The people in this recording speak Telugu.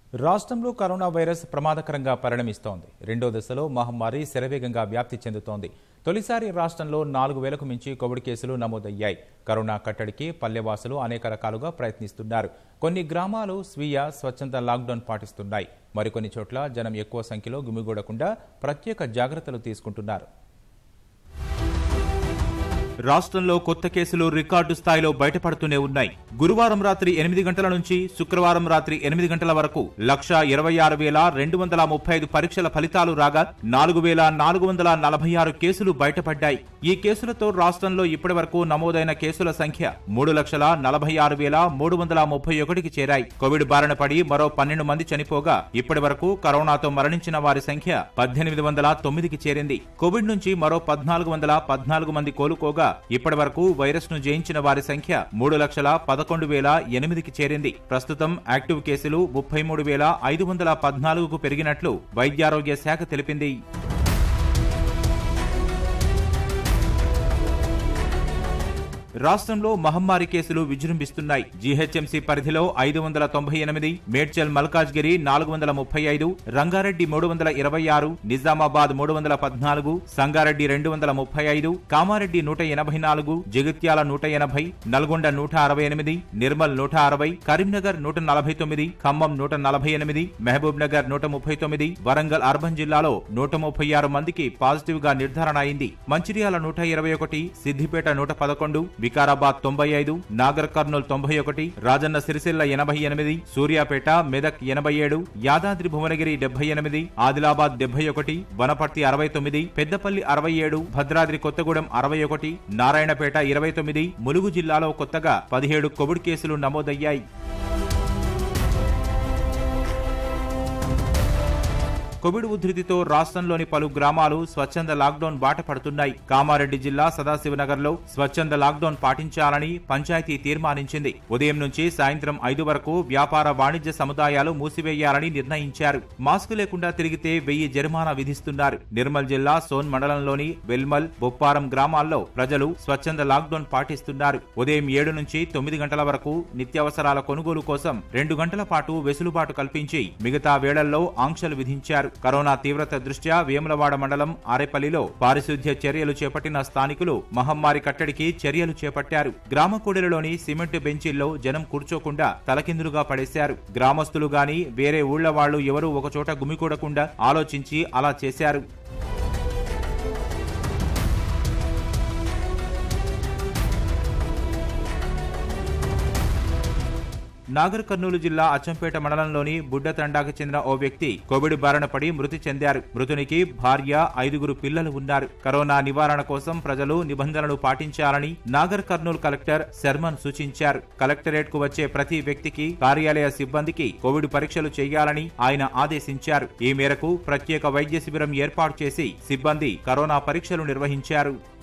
రాష్ట్రంలో కరోనా వైరస్ ప్రమాదకరంగా పరిణమిస్తోంది. రెండో దశలో మహమ్మారి శరవేగంగా వ్యాప్తి చెందుతోంది. తొలిసారి రాష్ట్రంలో 4,000కు మించి కోవిడ్ కేసులు నమోదయ్యాయి. కరోనా కట్టడికి పల్లెవాసులు అనేక రకాలుగా ప్రయత్నిస్తున్నారు. కొన్ని గ్రామాలు స్వీయ స్వచ్ఛంద లాక్డౌన్ పాటిస్తున్నాయి. మరికొన్ని చోట్ల జనం ఎక్కువ సంఖ్యలో గుమిగూడకుండా ప్రత్యేక జాగ్రత్తలు తీసుకుంటున్నారు. రాష్ట్రంలో కొత్త కేసులు రికార్డు స్థాయిలో బయటపడుతూనే ఉన్నాయి. గురువారం రాత్రి 8 గంటల నుంచి శుక్రవారం రాత్రి 8 గంటల వరకు 126,235 పరీక్షల ఫలితాలు రాగా 4,446 కేసులు బయటపడ్డాయి. ఈ కేసులతో రాష్ట్రంలో ఇప్పటి వరకు నమోదైన కేసుల సంఖ్య 3,46,331కి చేరాయి. కోవిడ్ బారిన పడి మరో 12 మంది చనిపోగా ఇప్పటి వరకు కరోనాతో మరణించిన వారి సంఖ్య 1,809కి చేరింది. కోవిడ్ నుంచి మరో 1,414 మంది కోలుకోగా ఇప్పటి వరకు వైరస్ ను జయించిన వారి సంఖ్య 3,11,008కి చేరింది. ప్రస్తుతం యాక్టివ్ కేసులు 33,514కు పెరిగినట్లు వైద్యారోగ్య శాఖ తెలిపింది. రాష్ట్రంలో మహమ్మారి కేసులు విజృంభిస్తున్నాయి. జీహెచ్ఎంసీ పరిధిలో 598, మేడ్చల్ మల్కాజ్గిరి 435, రంగారెడ్డి 326, నిజామాబాద్ 314, సంగారెడ్డి 235, కామారెడ్డి 184, జగిత్యాల 180, నల్గొండ 168, నిర్మల్ 160, కరీంనగర్ 149, ఖమ్మం 148, మహబూబ్ నగర్ 139, వరంగల్ అర్బన్ జిల్లాలో 136 మందికి పాజిటివ్ గా నిర్ధారణ అయింది. మంచిర్యాల 121, సిద్దిపేట 111, వికారాబాద్ 95, నాగర్ కర్నూల్ 91, రాజన్న సిరిసిల్ల 88, సూర్యాపేట మెదక్ 87, యాదాద్రి భువనగిరి 78, ఆదిలాబాద్ 71, వనపర్తి 69, పెద్దపల్లి 67, భద్రాద్రి కొత్తగూడెం 61, నారాయణపేట 29, ములుగు జిల్లాలో కొత్తగా 17 కోవిడ్ కేసులు నమోదయ్యాయి. కోవిడ్ ఉధృతితో రాష్ట్రంలోని పలు గ్రామాలు స్వచ్ఛంద లాక్డౌన్ బాట పడుతున్నాయి. కామారెడ్డి జిల్లా సదాశివనగర్లో స్వచ్ఛంద లాక్డౌన్ పాటించాలని పంచాయతీ తీర్మానించింది. ఉదయం నుంచి సాయంత్రం 5 వరకు వ్యాపార వాణిజ్య సముదాయాలు మూసివేయాలని నిర్ణయించారు. మాస్క్ లేకుండా తిరిగితే 1000 జరిమానా విధిస్తున్నారు. నిర్మల్ జిల్లా సోన్ మండలంలోని వెల్మల్, బొప్పారం గ్రామాల్లో ప్రజలు స్వచ్ఛంద లాక్డౌన్ పాటిస్తున్నారు. ఉదయం 7 నుంచి 9 గంటల వరకు నిత్యావసరాల కొనుగోలు కోసం 2 గంటల పాటు వెసులుబాటు కల్పించి మిగతా వేళల్లో ఆంక్షలు విధించారు. కరోనా తీవ్రత దృష్ట్యా వేములవాడ మండలం ఆరేపల్లిలో పారిశుధ్య చర్యలు చేపట్టిన స్థానికులు మహమ్మారి కట్టడికి చర్యలు చేపట్టారు. గ్రామ కూడలిలోని సిమెంట్ బెంచీల్లో జనం కూర్చోకుండా తలకిందులుగా పడేశారు. గ్రామస్తులు గాని వేరే ఊళ్ల వాళ్లు ఎవరూ ఒకచోట గుమికూడకుండా ఆలోచించి అలా చేశారు. నాగర్ కర్నూలు జిల్లా అచ్చంపేట మండలంలోని బుడ్డతండాకు చెందిన ఓ వ్యక్తి కోవిడ్ బారిన పడి మృతి చెందారు. మృతునికి భార్య, 5 పిల్లలు ఉన్నారు. కరోనా నివారణ కోసం ప్రజలు నిబంధనలు పాటించాలని నాగర్ కర్నూలు కలెక్టర్ శర్మన్ సూచించారు. కలెక్టరేట్ కు వచ్చే ప్రతి వ్యక్తికి, కార్యాలయ సిబ్బందికి కోవిడ్ పరీక్షలు చేయాలని ఆయన ఆదేశించారు. ఈ మేరకు ప్రత్యేక వైద్య శిబిరం ఏర్పాటు చేసి సిబ్బంది కరోనా పరీక్షలు నిర్వహించారు.